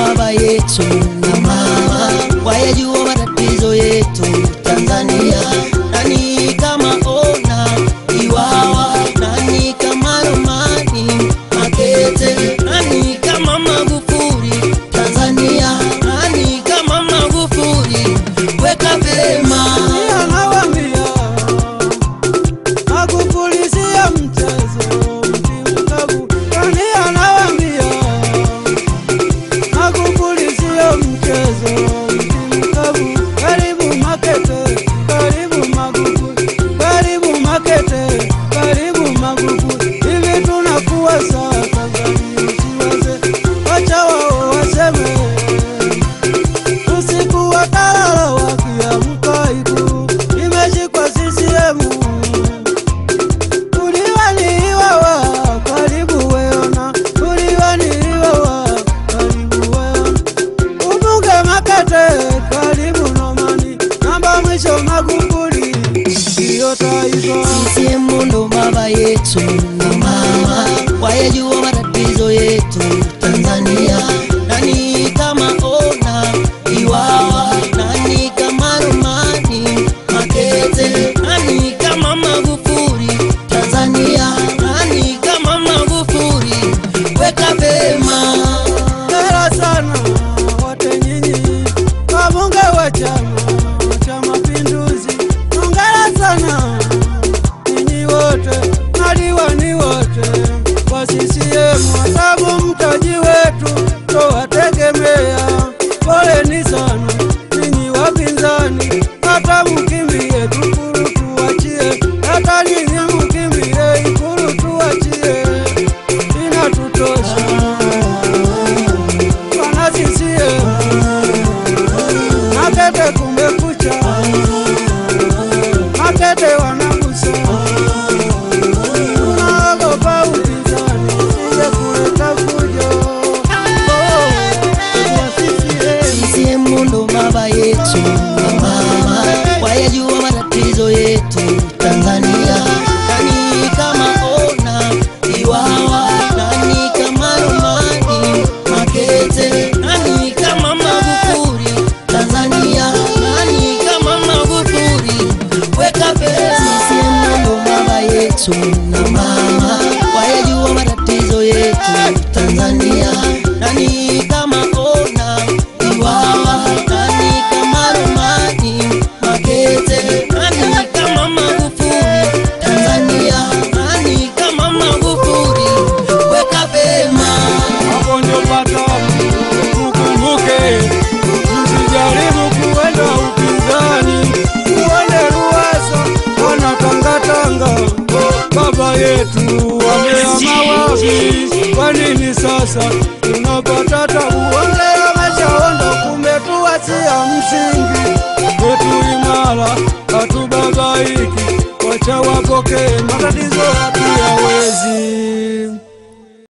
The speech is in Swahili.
baba yetu na mama, wayajua matatizo yetu Tanzania. Nani kama Ona Iwawa, nani kama Romani Makete, nani kama Magufuli Tanzania, nani kama Magufuli weka vema. Anawambia Magufuli sio mchezo, mti mkavu. Nani anawambia Magufuli sio mchezo, mti mkavu. Karibu Makete, karibu Magufuli, karibu Makete, karibu Magufuli. Hivi tunakuwa sawa Tanzania usiwaze, wacha wao waseme. Usiku wakalala wakiamka Ikulu imeshikwa CCM. Uliwani Iwawa, karibu Weona, uliwani Iwawa, karibu Weona. Ubunge Makete, karibu Romani, namba mwisho Magufuli ndio taifa. CCM ndo baba yetu na mama, wayajua matatizo yetu Tanzania. Nani kama Ona Iwawa, nani kama Romani Makete, nani kama Magufuli Tanzania, nani kama Magufuli weka vema. Hongera sana wote nyinyi wabunge wa Chama cha Mapinduzi. Hongera sana nyinyi wote madiwani wote wa CCM, sababu mtaji wetu towategemea. Poleni sana nyinyi wapinzani, hata mkimbie Ikulu tuachie, hata nyinyi mkimbie Ikulu tuachie, inatutosha wana CCM. Makete kumekucha, Makete wanagusa, tunaogopa upinzani usije kuleta fujo. CCM ndo baba yetu na mama, wayajua matatizo yetu Tanzania. Nani kama Ona Iwawa, nani kama Romani Makete, nani kama Magufuli Tanzania, nani kama Magufuli weka vema. CCM ndo baba yetu na mama, wayajua matatizo yetu Tanzania. Nani kama Ona Iwawa, nani kama Romani Makete, nani kama Magufuli Tanzania, nani kama Magufuli weka vema. Hapo ndio pata ukumbuke, msijaribu kuenda upinzani, uende Ruwasa wanatangatanga. Baba yetu wameama wapi? Kwa nini sasa